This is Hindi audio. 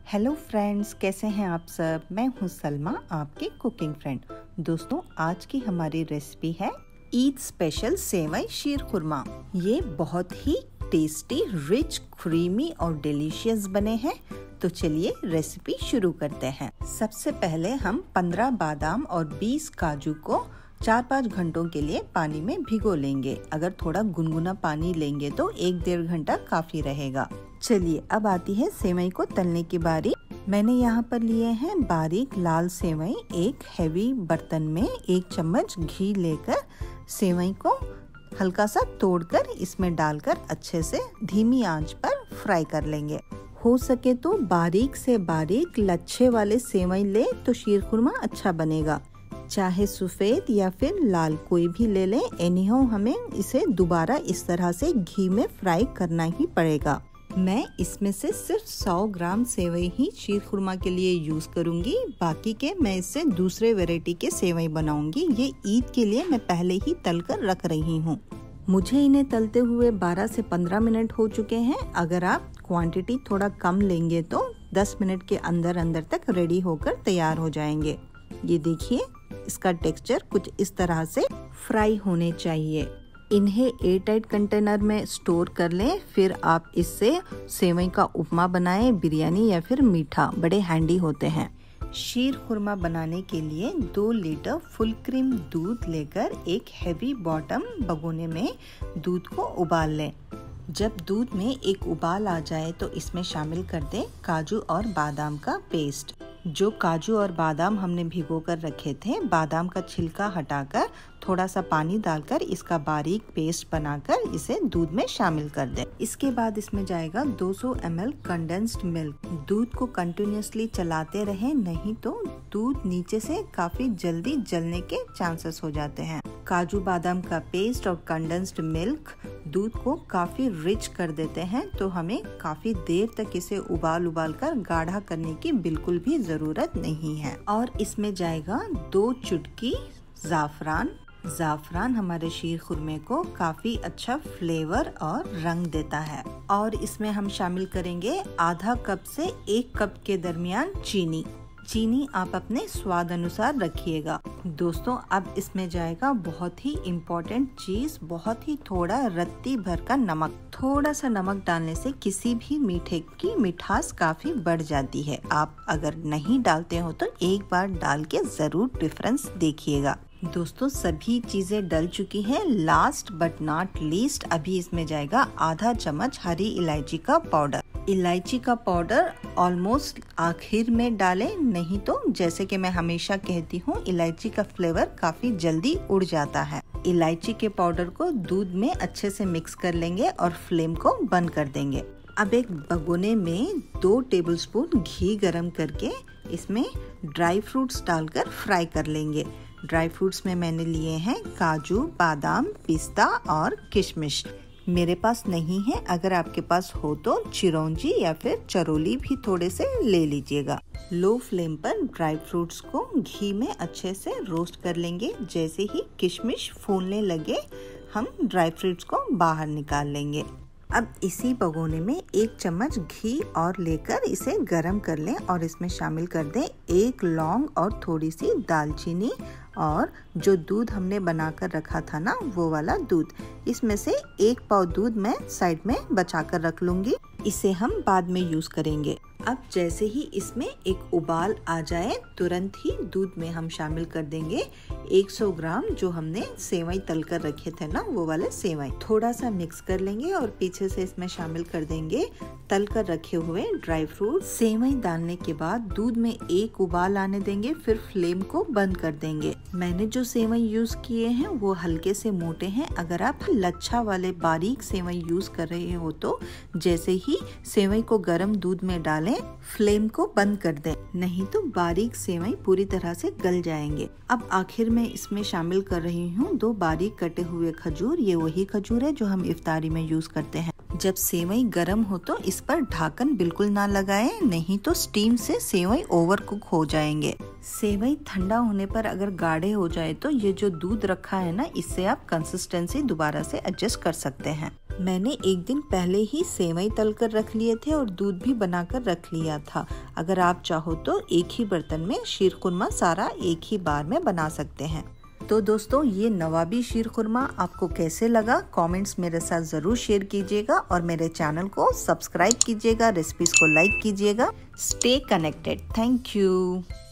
हेलो फ्रेंड्स, कैसे हैं आप सब। मैं हूं सलमा, आपकी कुकिंग फ्रेंड। दोस्तों, आज की हमारी रेसिपी है ईद स्पेशल सेवई शीर खुरमा। ये बहुत ही टेस्टी, रिच, क्रीमी और डिलीशियस बने हैं। तो चलिए रेसिपी शुरू करते हैं। सबसे पहले हम 15 बादाम और 20 काजू को 4-5 घंटों के लिए पानी में भिगो लेंगे। अगर थोड़ा गुनगुना पानी लेंगे तो 1-1.5 घंटा काफी रहेगा। चलिए अब आती है सेवई को तलने की बारी। मैंने यहाँ पर लिए हैं बारीक लाल सेवई। एक हैवी बर्तन में 1 चम्मच घी लेकर सेवई को हल्का सा तोड़कर इसमें डालकर अच्छे से धीमी आंच पर फ्राई कर लेंगे। हो सके तो बारीक से बारीक लच्छे वाले सेवई ले तो शीर खुरमा अच्छा बनेगा। चाहे सफेद या फिर लाल कोई भी ले लें, एनीहाउ हमें इसे दोबारा इस तरह से घी में फ्राई करना ही पड़ेगा। मैं इसमें से सिर्फ 100 ग्राम सेवई ही शीर खुरमा के लिए यूज करूंगी। बाकी के मैं इससे दूसरे वैरायटी के सेवई बनाऊंगी। ये ईद के लिए मैं पहले ही तल कर रख रही हूँ। मुझे इन्हें तलते हुए 12 से 15 मिनट हो चुके हैं। अगर आप क्वांटिटी थोड़ा कम लेंगे तो 10 मिनट के अंदर अंदर तक रेडी होकर तैयार हो जाएंगे। ये देखिए, इसका टेक्सचर कुछ इस तरह से फ्राई होने चाहिए। इन्हें एयरटाइट कंटेनर में स्टोर कर लें। फिर आप इससे सेवई का उपमा बनाएं, बिरयानी या फिर मीठा, बड़े हैंडी होते हैं। शीर खुरमा बनाने के लिए 2 लीटर फुल क्रीम दूध लेकर एक हैवी बॉटम भगोने में दूध को उबाल लें। जब दूध में एक उबाल आ जाए तो इसमें शामिल कर दें काजू और बादाम का पेस्ट। जो काजू और बादाम हमने भिगो कर रखे थे, बादाम का छिलका हटाकर थोड़ा सा पानी डालकर इसका बारीक पेस्ट बनाकर इसे दूध में शामिल कर दें। इसके बाद इसमें जाएगा 200 ml कंडेंस्ड मिल्क। दूध को कंटिन्यूसली चलाते रहें, नहीं तो दूध नीचे से काफी जल्दी जलने के चांसेस हो जाते हैं। काजू बादाम का पेस्ट और कंडेंस्ड मिल्क दूध को काफी रिच कर देते हैं, तो हमें काफी देर तक इसे उबाल कर गाढ़ा करने की बिल्कुल भी जरूरत नहीं है। और इसमें जाएगा 2 चुटकी ज़ाफ़रान हमारे शीर खुरमे को काफी अच्छा फ्लेवर और रंग देता है। और इसमें हम शामिल करेंगे आधा कप से 1 कप के दरमियान चीनी आप अपने स्वाद अनुसार रखिएगा। दोस्तों, अब इसमें जाएगा बहुत ही इम्पोर्टेंट चीज, बहुत ही थोड़ा रत्ती भर का नमक। थोड़ा सा नमक डालने से किसी भी मीठे की मिठास काफी बढ़ जाती है। आप अगर नहीं डालते हो तो एक बार डाल के जरूर डिफरेंस देखिएगा। दोस्तों, सभी चीजें डल चुकी हैं। लास्ट बट नॉट लीस्ट, अभी इसमें जाएगा आधा चम्मच हरी इलायची का पाउडर। इलायची का पाउडर ऑलमोस्ट आखिर में डालें, नहीं तो जैसे कि मैं हमेशा कहती हूँ, इलायची का फ्लेवर काफी जल्दी उड़ जाता है। इलायची के पाउडर को दूध में अच्छे से मिक्स कर लेंगे और फ्लेम को बंद कर देंगे। अब एक भगोने में 2 टेबलस्पून घी गरम करके इसमें ड्राई फ्रूट्स डालकर फ्राई कर लेंगे। ड्राई फ्रूट्स में मैंने लिए हैं काजू, बादाम, पिस्ता और किशमिश। मेरे पास नहीं है, अगर आपके पास हो तो चिरौंजी या फिर चरोली भी थोड़े से ले लीजिएगा। लो फ्लेम पर ड्राई फ्रूट्स को घी में अच्छे से रोस्ट कर लेंगे। जैसे ही किशमिश फूलने लगे, हम ड्राई फ्रूट्स को बाहर निकाल लेंगे। अब इसी भगोने में 1 चम्मच घी और लेकर इसे गरम कर लें और इसमें शामिल कर दें 1 लौंग और थोड़ी सी दालचीनी और जो दूध हमने बनाकर रखा था ना, वो वाला दूध। इसमें से 1 पाव दूध मैं साइड में बचा कर रख लूंगी, इसे हम बाद में यूज करेंगे। अब जैसे ही इसमें एक उबाल आ जाए, तुरंत ही दूध में हम शामिल कर देंगे 100 ग्राम जो हमने सेवई तल कर रखे थे ना, वो वाले सेवई। थोड़ा सा मिक्स कर लेंगे और पीछे से इसमें शामिल कर देंगे तल कर रखे हुए ड्राई फ्रूट। सेवई डालने के बाद दूध में 1 उबाल आने देंगे, फिर फ्लेम को बंद कर देंगे। मैंने जो सेवई यूज किए हैं वो हल्के से मोटे हैं। अगर आप लच्छा वाले बारीक सेवई यूज कर रहे हो तो जैसे ही सेवई को गर्म दूध में डालें, फ्लेम को बंद कर दें, नहीं तो बारीक सेवई पूरी तरह से गल जाएंगे। अब आखिर में इसमें शामिल कर रही हूँ 2 बारीक कटे हुए खजूर। ये वही खजूर है जो हम इफ्तारी में यूज करते हैं। जब सेवई गरम हो तो इस पर ढक्कन बिल्कुल ना लगाएं, नहीं तो स्टीम से सेवई ओवर कुक हो जाएंगे। सेवई ठंडा होने पर अगर गाढ़े हो जाए तो ये जो दूध रखा है ना, इससे आप कंसिस्टेंसी दोबारा से एडजस्ट कर सकते हैं। मैंने एक दिन पहले ही सेवई तल कर रख लिए थे और दूध भी बनाकर रख लिया था। अगर आप चाहो तो एक ही बर्तन में शीर खुरमा सारा एक ही बार में बना सकते हैं। तो दोस्तों, ये नवाबी शीर खुरमा आपको कैसे लगा कमेंट्स मेरे साथ ज़रूर शेयर कीजिएगा और मेरे चैनल को सब्सक्राइब कीजिएगा, रेसिपीज़ को लाइक कीजिएगा। Stay connected. Thank you.